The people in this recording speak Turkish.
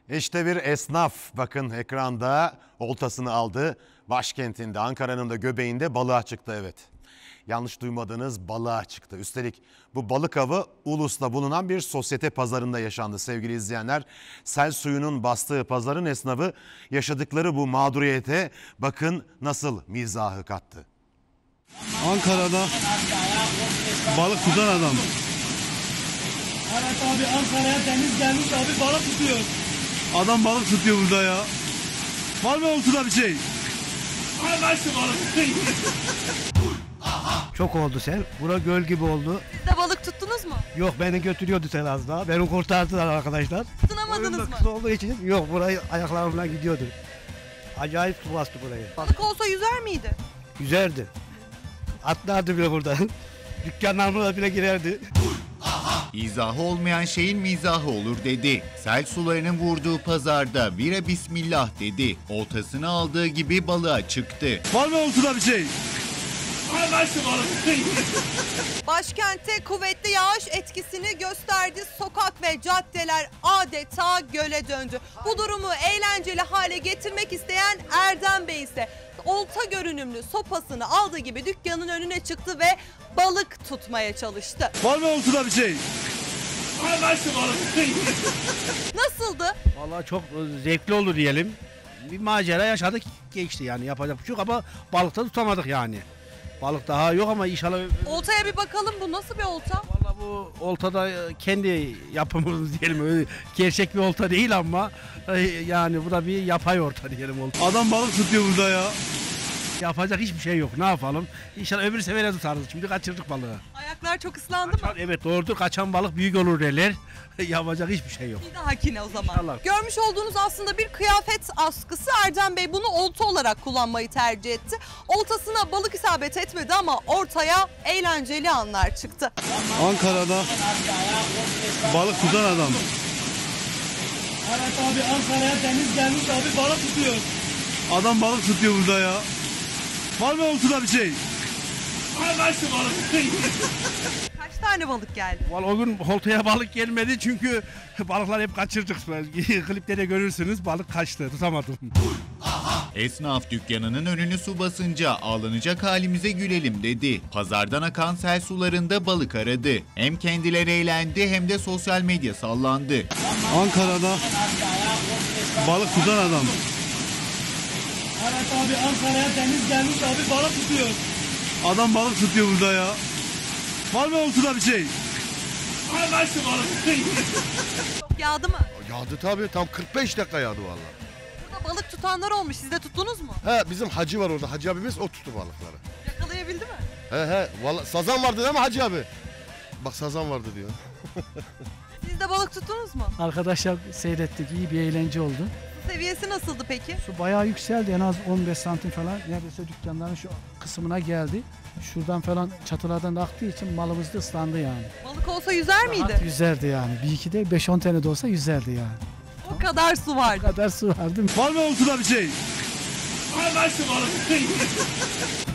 İşte bir esnaf, bakın ekranda oltasını aldı. Başkentinde, Ankara'nın da göbeğinde balığa çıktı, evet. Yanlış duymadınız, balığa çıktı. Üstelik bu balık avı Ulus'ta bulunan bir sosyete pazarında yaşandı sevgili izleyenler. Sel suyunun bastığı pazarın esnafı yaşadıkları bu mağduriyete bakın nasıl mizahı kattı. Ankara'da balık tutan adam. Evet abi, Ankara'ya deniz gelmiş abi, balık tutuyor. Adam balık tutuyor burada ya. Var mı oltuda bir şey? Ay şu balık. Çok oldu sel. Bura göl gibi oldu. Siz de balık tuttunuz mu? Yok, beni götürüyordu sel az daha. Beni kurtardılar arkadaşlar. Tutunamadınız Boyum da mı? kısa olduğu için yok, burayı ayaklarımla gidiyordu. Acayip su bastı burayı. Balık olsa yüzer miydi? Güzeldi. Atlardı bile burada. Dükkanlarına bile girerdi. İzahı olmayan şeyin mizahı olur dedi. Sel sularının vurduğu pazarda vire bismillah dedi. Oltasını aldığı gibi balığa çıktı. Var mı oltuda bir şey? Ay şu balık. Başkentte kuvvetli yağış etkisini gösterdi. Sokak ve caddeler adeta göle döndü. Bu durumu eğlenceli hale getirmek isteyen Erdem Bey ise olta görünümlü sopasını aldığı gibi dükkanın önüne çıktı ve balık tutmaya çalıştı. Var mı oltuda bir şey? Ay şu balık. Nasıldı? Vallahi çok zevkli oldu diyelim. Bir macera yaşadık, geçti yani, yapacak bir şey yok ama balıkta tutamadık yani. Balık daha yok ama inşallah... Oltaya bir bakalım, bu nasıl bir olta? Vallahi bu oltada kendi yapımımız diyelim, öyle gerçek bir olta değil ama yani bu da bir yapay olta diyelim. Adam balık tutuyor burada ya. Yapacak hiçbir şey yok, ne yapalım? İnşallah öbür sefere tutarız, şimdi kaçırdık balığı. Ayaklar çok ıslandı mı? Evet, doğrudur, kaçan balık büyük olur derler. Yapacak hiçbir şey yok. Bir dahakine o zaman. İnşallah. Görmüş olduğunuz aslında bir kıyafet askısı. Erdem Bey bunu olta olarak kullanmayı tercih etti. Oltasına balık isabet etmedi ama ortaya eğlenceli anlar çıktı. Ankara'da balık tutan adam. Evet abi, Ankara'ya deniz gelmiş abi, balık tutuyor. Adam balık tutuyor burada ya. Var mı oltuda bir şey? Ay şu balık. Kaç tane balık geldi? Vallahi o gün oltaya balık gelmedi çünkü balıklar hep kaçırdık. Klipte de görürsünüz, balık kaçtı, tutamadım. Esnaf dükkanının önünü su basınca ağlanacak halimize gülelim dedi. Pazardan akan sel sularında balık aradı. Hem kendileri eğlendi hem de sosyal medya sallandı. Ankara'da balık tutan adam. Evet abi, Ankara'ya deniz gelmiş abi, balık tutuyor. Adam balık tutuyor burada ya. Var mı oltuda bir şey? Ay şu balık. Çok yağdı mı? Yağdı tabii, tam 45 dakika yağdı vallahi. Burada balık tutanlar olmuş. Siz de tuttunuz mu? He, bizim hacı var orada, hacı abimiz o tuttu balıkları. Yakalayabildi mi? He vallahi sazan vardı değil mi hacı abi? Bak, sazan vardı diyor. Siz de balık tuttunuz mu? Arkadaşlar seyrettik, iyi bir eğlence oldu. Su seviyesi nasıldı peki? Su bayağı yükseldi, en az 15 santim falan. Neredeyse dükkanların şu kısmına geldi. Şuradan falan çatılardan da aktığı için malımız da ıslandı yani. Balık olsa yüzer miydi? Rahat yüzerdi yani. Bir iki de 5-10 tane de olsa yüzerdi yani. O kadar su Bu vardı. kadar su vardı. Var mı oltuda bir şey? Ay şu balık.